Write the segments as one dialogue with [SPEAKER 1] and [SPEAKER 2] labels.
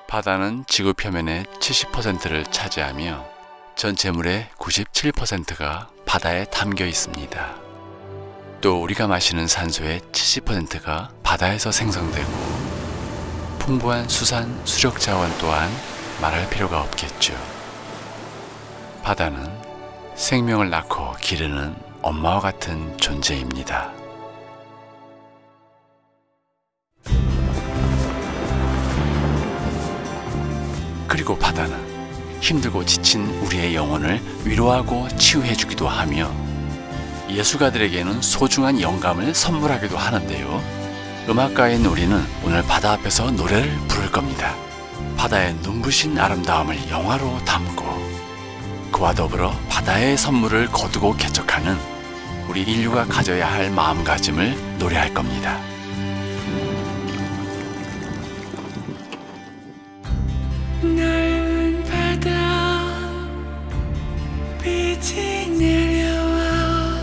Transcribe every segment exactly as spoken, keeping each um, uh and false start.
[SPEAKER 1] 바다는 지구 표면의 칠십 퍼센트를 차지하며 전체 물의 구십칠 퍼센트가 바다에 담겨 있습니다. 또 우리가 마시는 산소의 칠십 퍼센트가 바다에서 생성되고 풍부한 수산, 수력 자원 또한 말할 필요가 없겠죠. 바다는 생명을 낳고 기르는 엄마와 같은 존재입니다. 그리고 바다는 힘들고 지친 우리의 영혼을 위로하고 치유해주기도 하며 예술가들에게는 소중한 영감을 선물하기도 하는데요. 음악가인 우리는 오늘 바다 앞에서 노래를 부를 겁니다. 바다의 눈부신 아름다움을 영화로 담고 그와 더불어 바다의 선물을 거두고 개척하는 우리 인류가 가져야 할 마음가짐을 노래할 겁니다.
[SPEAKER 2] 넓은 바다 빛이 내려와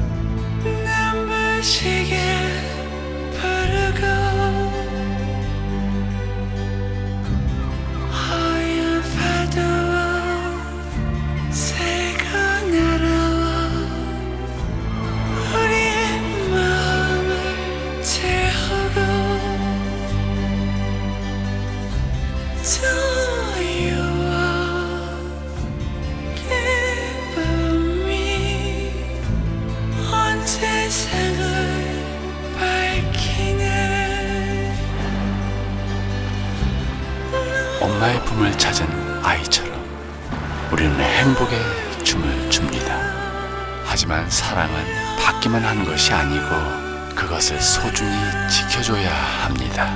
[SPEAKER 2] 눈부시게 부르고 하얀 파도와 새가 날아와 우리의 마음을 채우고
[SPEAKER 1] 엄마의 품을 찾은 아이처럼 우리는 행복의 춤을 춥니다. 하지만 사랑은 받기만 하는 것이 아니고 그것을 소중히 지켜줘야 합니다.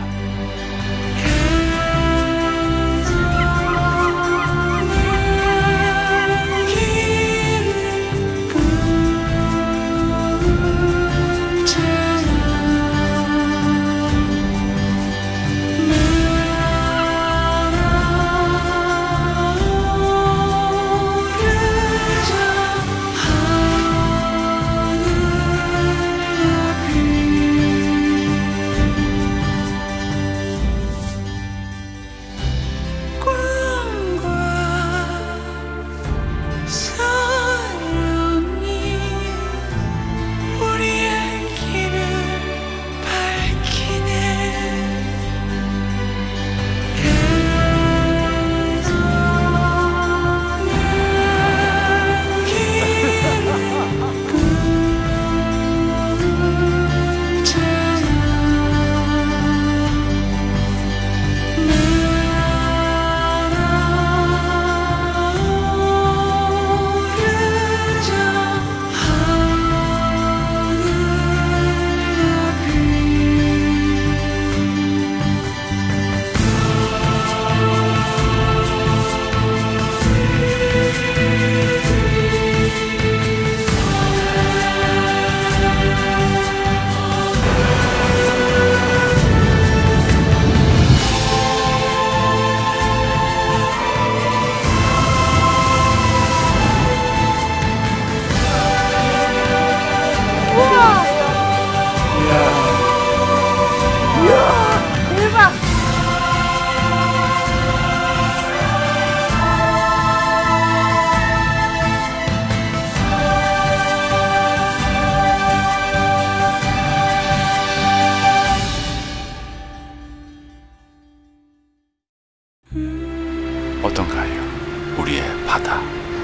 [SPEAKER 1] 어떤가요? 우리의 바다.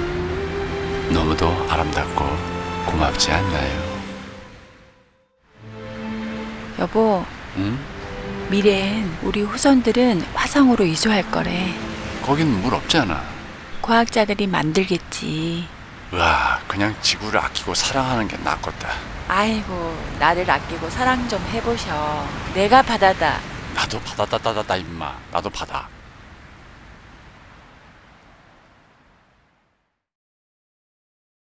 [SPEAKER 1] 너무도 아름답고 고맙지 않나요?
[SPEAKER 3] 여보,
[SPEAKER 1] 응?
[SPEAKER 3] 미래엔 우리 후손들은 화성으로 이주할 거래.
[SPEAKER 1] 거긴 물 없잖아.
[SPEAKER 3] 과학자들이 만들겠지.
[SPEAKER 1] 으아, 그냥 지구를 아끼고 사랑하는 게 낫겠다.
[SPEAKER 3] 아이고, 나를 아끼고 사랑 좀 해보셔. 내가 바다다.
[SPEAKER 1] 나도 바다다다다다 임마. 나도 바다.